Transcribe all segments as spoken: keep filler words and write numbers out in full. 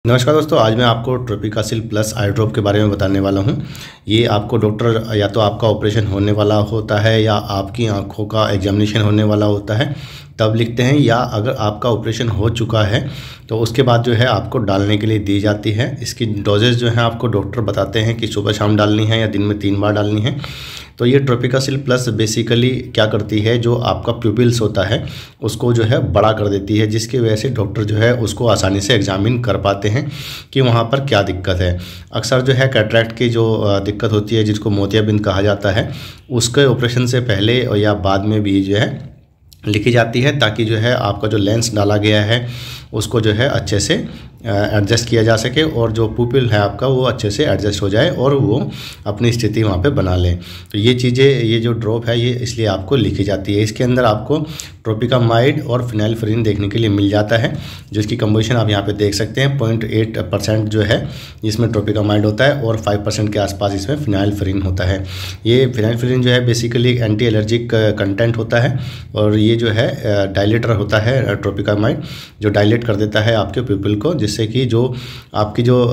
नमस्कार दोस्तों, आज मैं आपको ट्रोपिकासिल प्लस आई ड्रॉप के बारे में बताने वाला हूं। ये आपको डॉक्टर या तो आपका ऑपरेशन होने वाला होता है या आपकी आंखों का एग्जामिनेशन होने वाला होता है तब लिखते हैं, या अगर आपका ऑपरेशन हो चुका है तो उसके बाद जो है आपको डालने के लिए दी जाती है। इसकी डोजेज जो है आपको डॉक्टर बताते हैं कि सुबह शाम डालनी है या दिन में तीन बार डालनी है। तो ये ट्रोपिकासिल प्लस बेसिकली क्या करती है, जो आपका प्यूपिल्स होता है उसको जो है बड़ा कर देती है, जिसकी वजह से डॉक्टर जो है उसको आसानी से एग्जामिन कर पाते हैं कि वहाँ पर क्या दिक्कत है। अक्सर जो है कैटरेक्ट की जो दिक्कत होती है जिसको मोतियाबिंद कहा जाता है, उसके ऑपरेशन से पहले या बाद में भी जो है लिखी जाती है, ताकि जो है आपका जो लेंस डाला गया है उसको जो है अच्छे से एडजस्ट किया जा सके और जो पुपिल है आपका वो अच्छे से एडजस्ट हो जाए और वो अपनी स्थिति वहाँ पे बना लें। तो ये चीज़ें, ये जो ड्रॉप है ये इसलिए आपको लिखी जाती है। इसके अंदर आपको ट्रोपिकामाइड और फिनाइल्फ्रिन देखने के लिए मिल जाता है, जिसकी कंपोजिशन आप यहाँ पे देख सकते हैं। पॉइंट एट परसेंट जो है इसमें ट्रोपिकामाइड होता है और फाइव परसेंट के आसपास इसमें फिनाइल्फ्रिन होता है। ये फिनाइल्फ्रिन जो है बेसिकली एंटी एलर्जिक कंटेंट होता है और ये जो है डायलेटर होता है ट्रोपिकामाइड, जो डायलेट कर देता है आपके प्यूपिल को, जिससे कि जो आपकी जो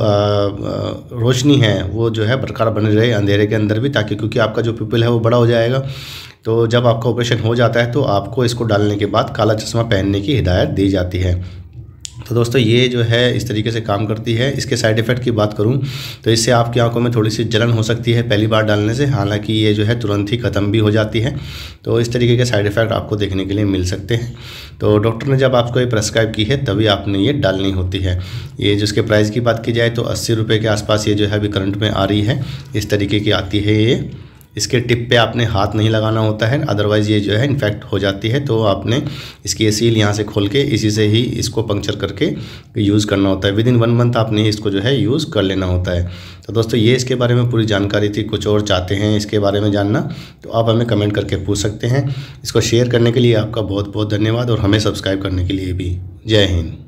रोशनी है वो जो है बरकरार बनी रहे अंधेरे के अंदर भी, ताकि क्योंकि आपका जो प्यूपिल है वो बड़ा हो जाएगा। तो जब आपका ऑपरेशन हो जाता है तो आपको इसको डालने के बाद काला चश्मा पहनने की हिदायत दी जाती है। तो दोस्तों ये जो है इस तरीके से काम करती है। इसके साइड इफ़ेक्ट की बात करूं तो इससे आपकी आंखों में थोड़ी सी जलन हो सकती है पहली बार डालने से, हालांकि ये जो है तुरंत ही ख़त्म भी हो जाती है। तो इस तरीके के साइड इफ़ेक्ट आपको देखने के लिए मिल सकते हैं। तो डॉक्टर ने जब आपको ये प्रेस्क्राइब की है तभी आपने ये डालनी होती है। ये जिसके प्राइस की बात की जाए तो अस्सी रुपये के आसपास ये जो है अभी करंट में आ रही है, इस तरीके की आती है ये। इसके टिप पे आपने हाथ नहीं लगाना होता है, अदरवाइज़ ये जो है इन्फेक्ट हो जाती है। तो आपने इसकी ये सील यहाँ से खोल के इसी से ही इसको पंक्चर करके यूज़ करना होता है। विद इन वन मंथ आपने इसको जो है यूज़ कर लेना होता है। तो दोस्तों ये इसके बारे में पूरी जानकारी थी। कुछ और चाहते हैं इसके बारे में जानना तो आप हमें कमेंट करके पूछ सकते हैं। इसको शेयर करने के लिए आपका बहुत बहुत धन्यवाद और हमें सब्सक्राइब करने के लिए भी। जय हिंद।